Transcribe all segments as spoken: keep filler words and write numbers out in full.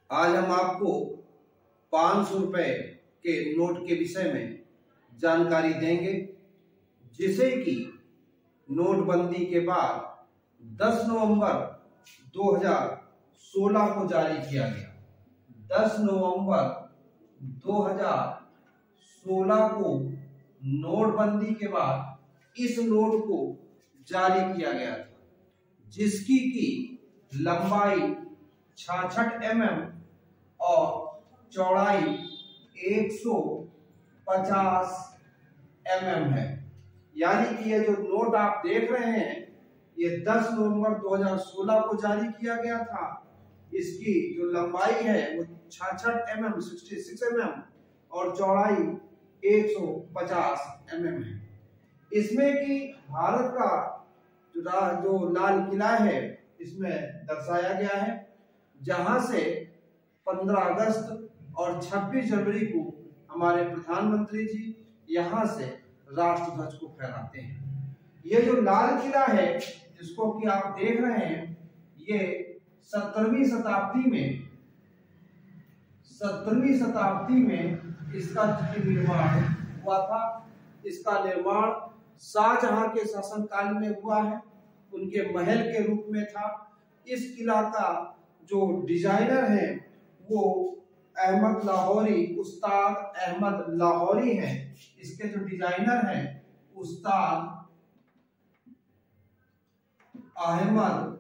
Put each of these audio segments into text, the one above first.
आज हम आपको पाँच सौ रुपए के नोट के विषय में जानकारी देंगे, जिसे कि नोटबंदी के बाद दस नवंबर दो हज़ार सोलह को जारी किया गया। दस नवंबर दो हज़ार सोलह को नोटबंदी के बाद इस नोट को जारी किया गया था, जिसकी की लंबाई छियासठ एम एम और चौड़ाई एक सौ पचास एम एम है। यानी कि ये जो नोट आप देख रहे हैं ये दस नवंबर दो हज़ार सोलह को जारी किया गया था। इसकी जो लंबाई है वो छियासठ एम एम छियासठ एम एम और चौड़ाई एक सौ पचास एम एम है। इसमें कि भारत का जो, जो लाल किला है इसमें दर्शाया गया है, जहां से पंद्रह अगस्त और छब्बीस जनवरी को हमारे प्रधानमंत्री जी यहां से राष्ट्र ध्वज को फहराते हैं। ये जो लाल किला है जिसको कि आप देख रहे हैं, ये सत्रहवीं शताब्दी में सत्रहवीं शताब्दी में इसका निर्माण हुआ था। इसका निर्माण शाहजहां के शासनकाल में हुआ है, उनके महल के रूप में था। इस किला का जो डिजाइनर है वो अहमद लाहौरी, उस्ताद अहमद लाहौरी हैं। इसके जो डिजाइनर हैं उस्ताद अहमद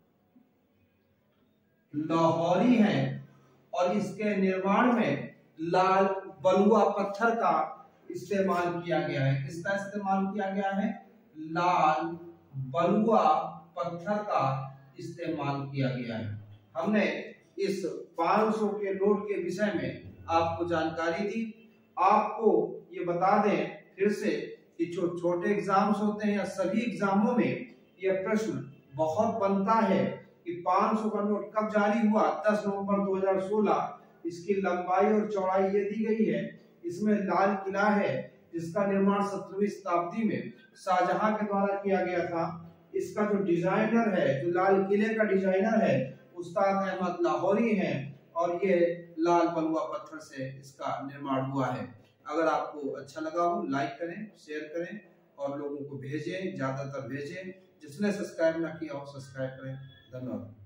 लाहौरी हैं और इसके निर्माण में लाल बलुआ पत्थर का इस्तेमाल किया गया है। किसका इस्तेमाल किया गया है? लाल बलुआ पत्थर का इस्तेमाल किया गया है। हमने इस पाँच सौ के नोट के विषय में आपको जानकारी दी। आपको ये बता दें फिर से कि जो छोटे एग्जाम्स होते हैं या सभी एग्जामों में यह प्रश्न बहुत बनता है कि पाँच सौ का नोट कब जारी हुआ? दस नवंबर दो हज़ार सोलह। इसकी लंबाई और चौड़ाई ये दी गई है। इसमें लाल किला है जिसका निर्माण सत्रहवीं शताब्दी में शाहजहां के द्वारा किया गया था। इसका जो डिजाइनर है, जो लाल किले का डिजाइनर है, उस्ताद अहमद लाहौरी हैं और ये लाल बलुआ पत्थर से इसका निर्माण हुआ है। अगर आपको अच्छा लगा हो लाइक करें, शेयर करें और लोगों को भेजें, ज्यादातर भेजें। जिसने सब्सक्राइब ना किया हो सब्सक्राइब करें। धन्यवाद।